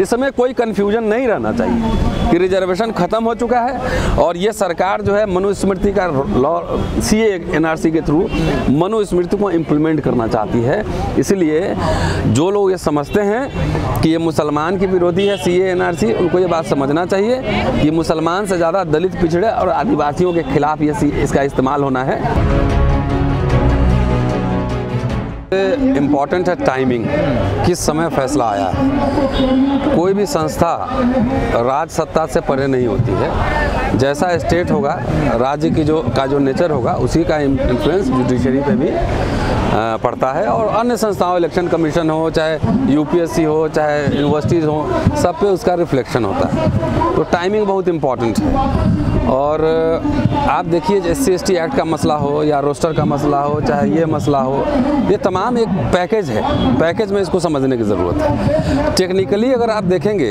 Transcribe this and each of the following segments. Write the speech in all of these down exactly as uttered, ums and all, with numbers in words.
इसमें कोई कन्फ्यूजन नहीं रहना चाहिए कि रिजर्वेशन ख़त्म हो चुका है और ये सरकार जो है मनुस्मृति का law C N R C के थ्रू मनुस्मृति को इम्प्लीमेंट करना चाहती है। इसलिए जो लोग ये समझते हैं कि ये मुसलमान की विरोधी है सी एन आर सी, उनको ये बात समझना चाहिए कि मुसलमान से ज़्यादा दलित, पिछड़े और आदिवासियों के खिलाफ ये इसका इस्तेमाल होना है। इम्पॉर्टेंट है टाइमिंग, किस समय फैसला आया है। कोई भी संस्था राज सत्ता से परे नहीं होती है। जैसा स्टेट होगा, राज्य की जो का जो नेचर होगा, उसी का इन्फ्लुएंस जुडिशरी पे भी आ, पड़ता है। और अन्य संस्थाओं, इलेक्शन कमीशन हो, चाहे यू पी एस सी हो, चाहे यूनिवर्सिटीज़ हो, सब पे उसका रिफ्लेक्शन होता है। तो टाइमिंग बहुत इम्पॉर्टेंट है। और आप देखिए, S C S T act का मसला हो या रोस्टर का मसला हो, चाहे ये मसला हो, ये तमाम एक पैकेज है। पैकेज में इसको समझने की ज़रूरत है। टेक्निकली अगर आप देखेंगे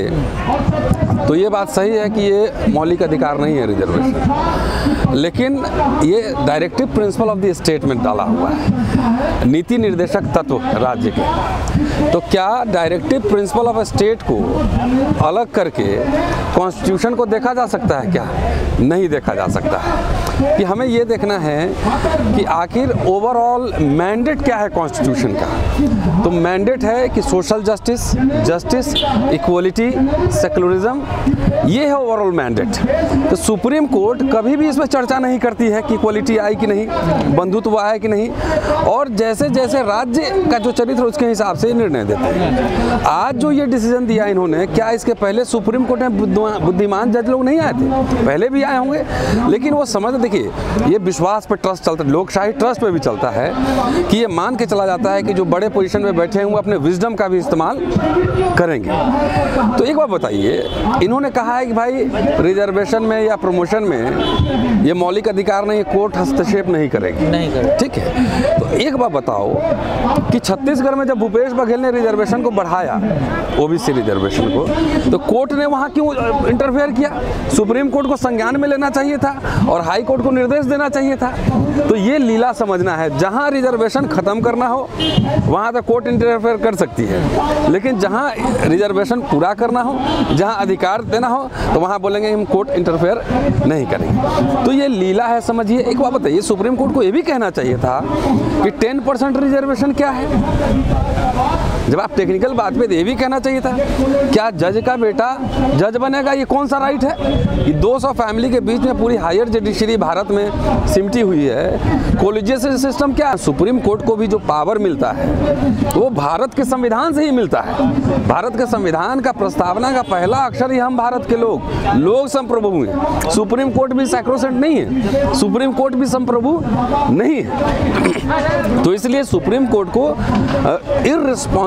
तो ये बात सही है कि ये मौलिक अधिकार नहीं है रिजर्वेशन, लेकिन ये directive principle of the state में डाला हुआ है, नीति निर्देशक तत्व राज्य के। तो क्या डायरेक्टिव प्रिंसिपल ऑफ स्टेट को अलग करके कॉन्स्टिट्यूशन को देखा जा सकता है? क्या नहीं देखा जा सकता है। कि हमें ये देखना है कि आखिर ओवरऑल मैंडेट क्या है कॉन्स्टिट्यूशन का। तो मैंडेट है कि social justice, justice, equality, secularism, ये है ओवरऑल मैंडेट। तो सुप्रीम कोर्ट कभी भी इसमें चर्चा नहीं करती है कि इक्वलिटी आई कि नहीं, बंधुत्व आया कि नहीं, और जैसे जैसे राज्य का जो चरित्र उसके हिसाब से निर्णय देते हैं। आज जो ये डिसीजन दिया इन्होंने, क्या इसके पहले सुप्रीम कोर्ट में बुद्धिमान जज लोग नहीं आए थे? पहले भी आए होंगे, लेकिन वो समझ, देखिए ये विश्वास पे ट्रस्ट चलता है, लोकशाही ट्रस्ट पे भी चलता है कि ये मान के चला जाता है कि जो बड़े पोजीशन में बैठे हैं वो अपने विजडम का भी इस्तेमाल करेंगे। तो एक बात बताइए, इन्होंने कहा है कि भाई रिजर्वेशन में या प्रमोशन में ये मौलिक अधिकार नहीं, कोर्ट हस्तक्षेप नहीं करेगी, नहीं करेगी, ठीक है। तो एक बात बताओ कि छत्तीसगढ़ में जब भूपेश बघेल ने रिजर्वेशन को बढ़ाया, ओबीसी रिजर्वेशन को, तो कोर्ट ने वहाँ क्यों इंटरफेयर किया? सुप्रीम कोर्ट को संज्ञान में लेना चाहिए था और हाई कोर्ट को निर्देश देना चाहिए था। तो ये लीला समझना है, जहां रिजर्वेशन खत्म करना हो वहां तो कोर्ट इंटरफेयर कर सकती है, लेकिन जहां रिजर्वेशन पूरा करना हो, जहां अधिकार देना हो, तो वहां बोलेंगे हम कोर्ट इंटरफेयर नहीं करेंगे। तो ये लीला है, समझिए। एक बात बताइए, सुप्रीम कोर्ट को ये भी कहना चाहिए था कि टेन परसेंट रिजर्वेशन क्या है। जब आप टेक्निकल बात पे ये भी कहना चाहिए था, क्या जज का बेटा जज बनेगा, ये कौन सा राइट है? ये दो सौ फैमिली के बीच में पूरी हायर जुडिशरी भारत में सिमटी हुई है। कोलिजियस सिस्टम क्या है? सुप्रीम कोर्ट को भी जो पावर मिलता है वो भारत के संविधान से ही मिलता है। भारत के संविधान का प्रस्तावना का पहला अक्षर ही हम भारत के लोग लोग संप्रभु हैं। सुप्रीम कोर्ट भी सैक्रोसेंट नहीं है, सुप्रीम कोर्ट भी संप्रभु नहीं है। तो इसलिए सुप्रीम कोर्ट को इररिस्पॉन्सिबल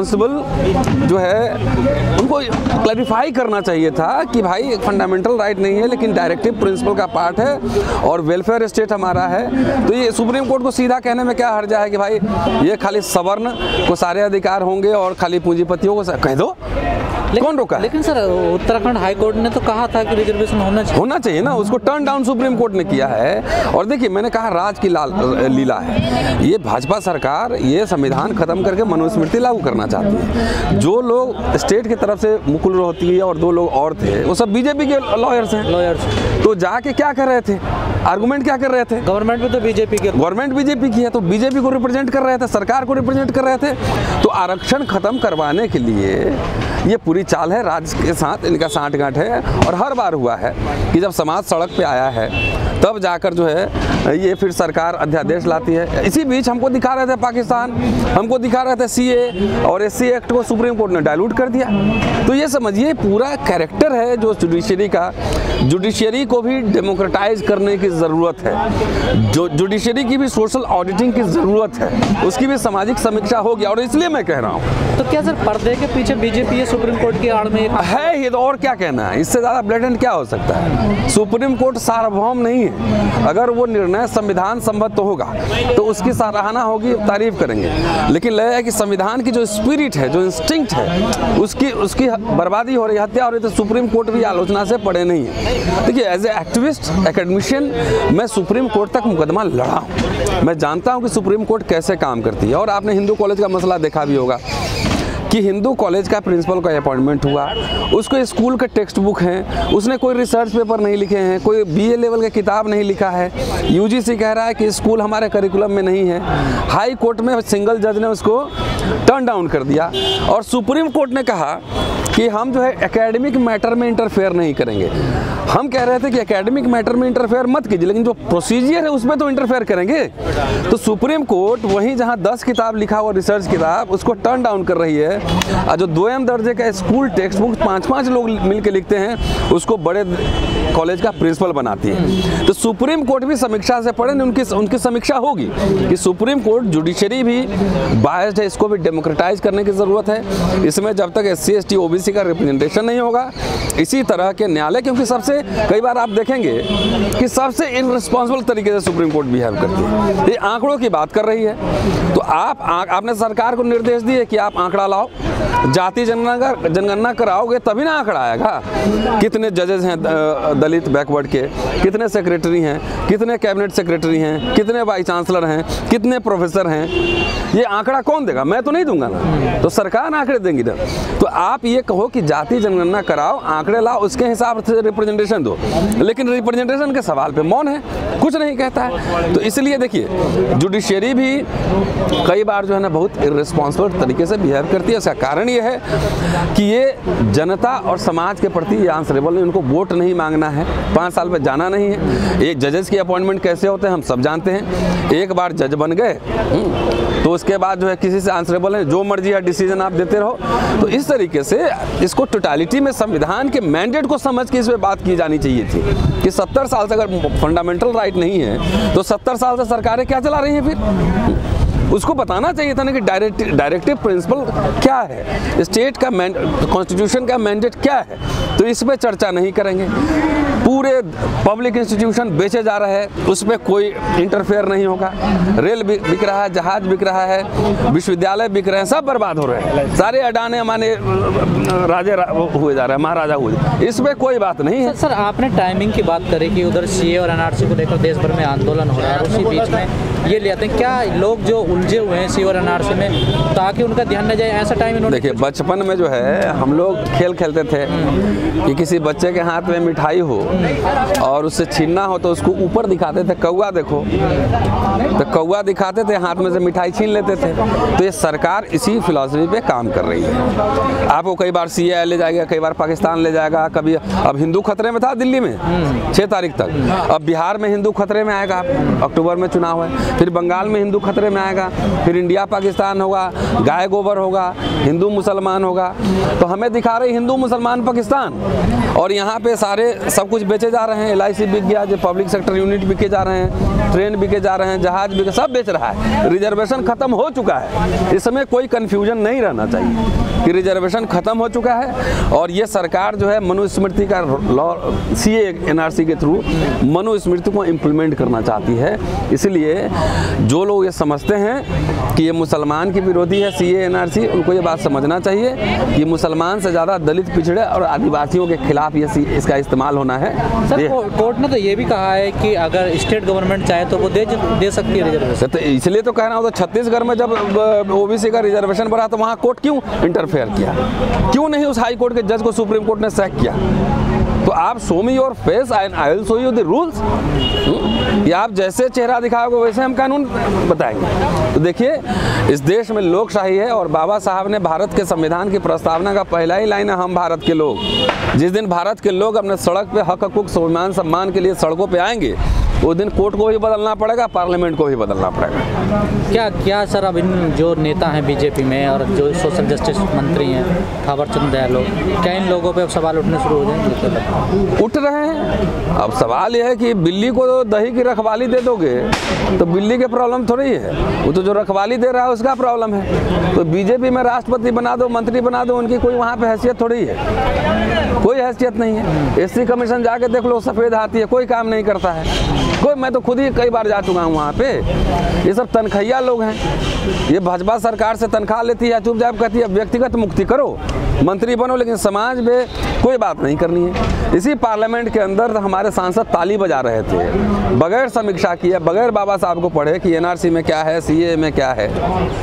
जो है उनको क्लैरिफाई करना चाहिए था कि भाई एक फंडामेंटल राइट नहीं है, लेकिन डायरेक्टिव प्रिंसिपल का पार्ट है और वेलफेयर स्टेट हमारा है। तो ये सुप्रीम कोर्ट को सीधा कहने में क्या हर्जा है कि भाई ये खाली सवर्ण को सारे अधिकार होंगे और खाली पूंजीपतियों को कह दो, कौन रोका? लेकिन सर उत्तराखंड हाई कोर्ट ने तो कहा था कि रिजर्वेशन होना चाहिए होना चाहिए ना, उसको टर्न डाउन सुप्रीम कोर्ट ने किया है। और देखिए, मैंने कहा राज की लाल लीला है ये। भाजपा सरकार ये संविधान खत्म करके मनुस्मृति लागू करना चाहती है। जो लोग स्टेट की तरफ से मुकुल रोहतगी और दो लोग और थे, वो सब बीजेपी के लॉयर्स हैं। लॉयर्स तो जाके क्या कर रहे थे? आर्गुमेंट क्या कर रहे थे? गवर्नमेंट भी तो बीजेपी के, गवर्नमेंट बीजेपी की है, तो बीजेपी को रिप्रेजेंट कर रहे थे, सरकार को रिप्रेजेंट कर रहे थे। तो आरक्षण खत्म करवाने के लिए ये पूरी चाल है, राज्य के साथ इनका सांठगांठ है। और हर बार हुआ है कि जब समाज सड़क पे आया है तब जाकर जो है ये फिर सरकार अध्यादेश लाती है। इसी बीच हमको दिखा रहे थे पाकिस्तान, हमको दिखा रहे थे सीए और एससी एक्ट को सुप्रीम कोर्ट ने डाइल्यूट कर दिया। तो ये समझिए पूरा कैरेक्टर है जो जुडिशरी का। जुडिशरी को भी डेमोक्रेटाइज करने की ज़रूरत है, जो जुडिशरी की भी सोशल ऑडिटिंग की ज़रूरत है, उसकी भी सामाजिक समीक्षा होगी। और इसलिए मैं कह रहा हूँ, तो क्या सर पर्दे के पीछे बीजेपी सुप्रीम कोर्ट की आड़ में है ये, तो और क्या कहना है? इससे ज़्यादा ब्लेटेंट क्या हो सकता है? सुप्रीम कोर्ट सार्वभौम नहीं है। अगर वो निर्णय संविधान सम्मत तो होगा तो उसकी सराहना होगी, तारीफ करेंगे। लेकिन लय है कि संविधान की जो स्पिरिट है, जो इंस्टिंक्ट है, उसकी उसकी बर्बादी हो रही, हत्या हो रही, तो सुप्रीम कोर्ट भी आलोचना से पड़े नहीं है। देखिए, एज ए एक्टिविस्ट, एकेडमिशियन, मैं सुप्रीम कोर्ट तक मुकदमा लड़ा हूँ। मैं जानता हूँ कि सुप्रीम कोर्ट कैसे काम करती है। और आपने हिंदू कॉलेज का मसला देखा भी होगा कि हिंदू कॉलेज का प्रिंसिपल का अपॉइंटमेंट हुआ, उसको स्कूल के टेक्स्ट बुक हैं, उसने कोई रिसर्च पेपर नहीं लिखे हैं, कोई बीए लेवल का किताब नहीं लिखा है, यूजीसी कह रहा है कि स्कूल हमारे करिकुलम में नहीं है, हाई कोर्ट में सिंगल जज ने उसको टर्न डाउन कर दिया, और सुप्रीम कोर्ट ने कहा कि हम जो है एकेडमिक मैटर में इंटरफेयर नहीं करेंगे। हम कह रहे थे कि एकेडमिक मैटर में इंटरफेयर मत कीजिए, लेकिन जो प्रोसीजर है उसमें तो इंटरफेयर करेंगे। तो सुप्रीम कोर्ट वहीं जहां दस किताब लिखा हुआ रिसर्च किताब उसको टर्न डाउन कर रही है, और जो दोयम दर्जे का स्कूल टेक्स्ट बुक पाँच पाँच लोग मिलकर लिखते हैं उसको बड़े कॉलेज का प्रिंसिपल बनाती है। तो सुप्रीम कोर्ट भी समीक्षा से पढ़े, उनकी उनकी समीक्षा होगी कि सुप्रीम कोर्ट जुडिशरी भी बायस्ड है, इसको भी डेमोक्रेटाइज करने की ज़रूरत है। इसमें जब तक S C S T O B C का रिप्रेजेंटेशन नहीं होगा, इसी तरह के न्यायालय, क्योंकि सबसे कई बार आप देखेंगे कि सबसे इररिस्पॉन्सिबल तरीके से सुप्रीम कोर्ट बिहेव करती है। ये आंकड़ों की बात कर रही है, तो आप आ, आपने सरकार को निर्देश दिए कि आप आंकड़ा लाओ, जाति जनगणना जनगणना कराओगे तभी ना आंकड़ा आएगा। कितने जजेस हैं दलित बैकवर्ड के, कितने सेक्रेटरी हैं, कितने कैबिनेट सेक्रेटरी हैं, कितने वाइस चांसलर हैं, कितने प्रोफेसर हैं, ये आंकड़ा कौन देगा? मैं तो नहीं दूंगा ना, तो सरकार आंकड़े देंगी ना। तो आप ये कहो कि जाति जनगणना कराओ, आंकड़े लाओ, उसके हिसाब से रिप्रेजेंटेशन दो, लेकिन रिप्रेजेंटेशन के सवाल पे मौन है, कुछ नहीं कहता है। तो इसलिए देखिए जुडिशरी भी कई बार जो है ना बहुत इररिस्पॉन्सिबल तरीके से बिहेव करती है। उसका कारण ये है कि ये जनता और समाज के प्रति ये आंसरेबल नहीं, उनको वोट नहीं मांगना है, पाँच साल पे जाना नहीं है। ये जजेस की अपॉइंटमेंट कैसे होते हैं हम सब जानते हैं, एक बार जज बन गए तो उसके बाद जो है किसी से आंसरेबल है, जो मर्जी है डिसीजन आप देते रहो। तो इस तरीके से इसको टोटालिटी में संविधान के मैंडेट को समझ के इस पर बात की जानी चाहिए थी कि सत्तर साल से अगर फंडामेंटल राइट नहीं है तो सत्तर साल से सरकारें क्या चला रही हैं फिर? उसको बताना चाहिए था ना कि डायरेक्ट डायरेक्टिव प्रिंसिपल क्या है, स्टेट का कॉन्स्टिट्यूशन का मैंडेट क्या है। तो इस पर चर्चा नहीं करेंगे। पूरे पब्लिक इंस्टीट्यूशन बेचे जा रहे हैं, उस पर कोई इंटरफेयर नहीं होगा। रेल बिक रहा है, जहाज बिक रहा है, विश्वविद्यालय बिक रहे हैं, सब बर्बाद हो रहे हैं, सारे अडाने हमारे राजे हुए जा रहे हैं, महाराजा हुए, इस पर कोई बात नहीं है। सर, सर आपने टाइमिंग की बात करी कि उधर सीए और एनआरसी को लेकर देश भर में आंदोलन हो रहा है, उसी बीच में ये ले आते हैं। क्या लोग जो उलझे हुए हैं सी और एनआरसी में, ताकि उनका ध्यान न जाए, ऐसा टाइम इन्होंने? देखिए बचपन में जो है हम लोग खेल खेलते थे कि किसी बच्चे के हाथ में मिठाई हो और उससे छीनना हो तो उसको ऊपर दिखाते थे, कौवा देखो, तो कौवा दिखाते थे, हाथ में से मिठाई छीन लेते थे। तो ये सरकार इसी फिलॉसफी पे काम कर रही है। आपको कई बार सी ए ले जाएगा, कई बार पाकिस्तान ले जाएगा, कभी अब हिंदू खतरे में था दिल्ली में छः तारीख तक, अब बिहार में हिंदू खतरे में आएगा, अक्टूबर में चुनाव है, फिर बंगाल में हिंदू खतरे में आएगा, फिर इंडिया पाकिस्तान होगा, गाय गोबर होगा, हिंदू मुसलमान होगा। तो हमें दिखा रही हिंदू मुसलमान पाकिस्तान, और यहाँ पे सारे सब कुछ बेचे जा रहे हैं। एल आई सी बिक गया, जो पब्लिक सेक्टर यूनिट बिके जा रहे हैं, ट्रेन बिके जा रहे हैं, जहाज बिके, सब बेच रहा है। रिजर्वेशन खत्म हो चुका है, इसमें कोई कन्फ्यूजन नहीं रहना चाहिए कि रिजर्वेशन खत्म हो चुका है। और ये सरकार जो है मनुस्मृति का law C N R C के थ्रू मनुस्मृति को इम्प्लीमेंट करना चाहती है। इसलिए जो लोग ये समझते हैं कि ये मुसलमान की विरोधी है सी एन आर सी, उनको ये बात समझना चाहिए कि मुसलमान से ज़्यादा दलित, पिछड़े और आदिवासियों के खिलाफ ये इसका इस्तेमाल होना है। सर कोर्ट ने तो ये भी कहा है कि अगर स्टेट गवर्नमेंट चाहे तो वो दे दे सकती है रिजर्वेशन। तो इसलिए तो कह रहा हूँ, तो छत्तीसगढ़ में जब ओबीसी का रिजर्वेशन बढ़ा तो वहाँ कोर्ट क्यों इंटरफेयर किया? क्यों नहीं उस हाई कोर्ट के जज को सुप्रीम कोर्ट ने सैक किया? तो आप show me your face and I will show you the rules, या आप जैसे चेहरा दिखाओगे वैसे हम कानून बताएंगे। तो देखिए इस देश में लोकशाही है, और बाबा साहब ने भारत के संविधान की प्रस्तावना का पहला ही लाइन है, हम भारत के लोग। जिस दिन भारत के लोग अपने सड़क पे हक हकूक स्वाभिमान सम्मान के लिए सड़कों पे आएंगे, उस दिन कोर्ट को भी बदलना पड़ेगा, पार्लियामेंट को भी बदलना पड़ेगा। क्या क्या सर अब इन जो नेता हैं बीजेपी में और जो सोशल जस्टिस मंत्री हैं थावर चंद गहलोत, क्या इन लोगों पे अब सवाल उठने शुरू हो जाएंगे? उठ रहे हैं। अब सवाल यह है कि बिल्ली को दही की रखवाली दे दोगे तो बिल्ली के प्रॉब्लम थोड़ी है, वो तो जो रखवाली दे रहा है उसका प्रॉब्लम है। तो बीजेपी में राष्ट्रपति बना दो, मंत्री बना दो, उनकी कोई वहाँ पे हैसियत थोड़ी है, कोई हैसियत नहीं है। एससी कमीशन जाके देख लो, सफ़ेद हाथी है, कोई काम नहीं करता है कोई। मैं तो खुद ही कई बार जा चुका हूँ वहाँ पे। ये सब तनख्वाहिया लोग हैं, ये भाजपा सरकार से तनख्वाह लेती है, चुपचाप कहती है व्यक्तिगत मुक्ति करो, मंत्री बनो, लेकिन समाज में कोई बात नहीं करनी है। इसी पार्लियामेंट के अंदर हमारे सांसद ताली बजा रहे थे बगैर समीक्षा किए, बगैर बाबा साहब को पढ़े कि एनआरसी में क्या है, सीए में क्या है।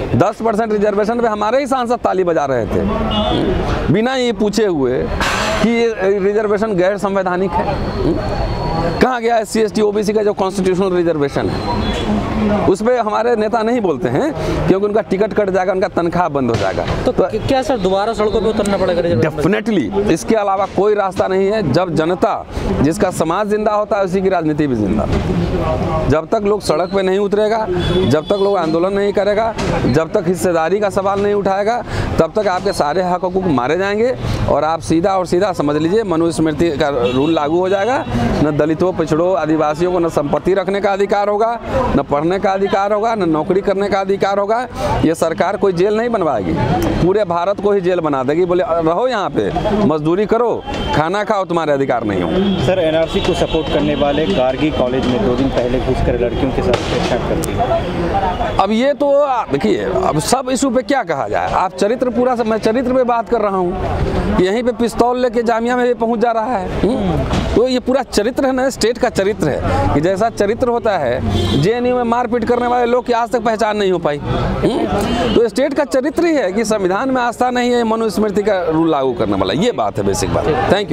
दस परसेंट रिजर्वेशन पे हमारे ही सांसद ताली बजा रहे थे बिना ये पूछे हुए कि ये रिजर्वेशन गैर संवैधानिक है। कहाँ गया S C S T O B C का जो कॉन्स्टिट्यूशनल रिजर्वेशन है, उस पर हमारे नेता नहीं बोलते हैं क्योंकि उनका टिकट कट जाएगा, उनका तनख्वाह बंद हो जाएगा। तो, तो क्या सर दोबारा सड़कों पे उतरना पड़ेगा? डेफिनेटली, इसके अलावा कोई रास्ता नहीं है। जब जनता, जिसका समाज जिंदा होता है उसी की राजनीति भी जिंदा। जब तक लोग सड़क पे नहीं उतरेगा, जब तक लोग आंदोलन नहीं करेगा, जब तक हिस्सेदारी का सवाल नहीं उठाएगा, तब तक आपके सारे हक हकूक मारे जाएंगे और आप सीधा और सीधा समझ लीजिए मनुस्मृति का रूल लागू हो जाएगा। न दलितों, पिछड़ों, आदिवासियों को न संपत्ति रखने का अधिकार होगा, न पढ़ने का अधिकार होगा, न नौकरी करने का अधिकार होगा। ये सरकार कोई जेल नहीं बनवाएगी, पूरे भारत को ही जेल बना देगी। बोले रहो यहाँ पे, मजदूरी करो, खाना खाओ, तुम्हारे अधिकार नहीं हो। सर, एन आर सी को सपोर्ट करने वाले गार्गी कॉलेज में दो दिन पहले घुसकर लड़कियों के साथ छेड़छाड़ कर दी। अब ये तो देखिए, अब सब इशू पे क्या कहा जाए। आप चरित्र, पूरा मैं चरित्र पे बात कर रहा हूँ, यहीं पे पिस्तौल लेके जामिया में पहुँच जा रहा है। हुँ? तो ये पूरा चरित्र है ना, स्टेट का चरित्र है कि जैसा चरित्र होता है, जे एन यू में मारपीट करने वाले लोग की आज तक पहचान नहीं हो पाई। हुँ? तो स्टेट का चरित्र ही है कि संविधान में आस्था नहीं है, मनुस्मृति का रूल लागू करने वाला, ये बात है बेसिक बात। Thank you.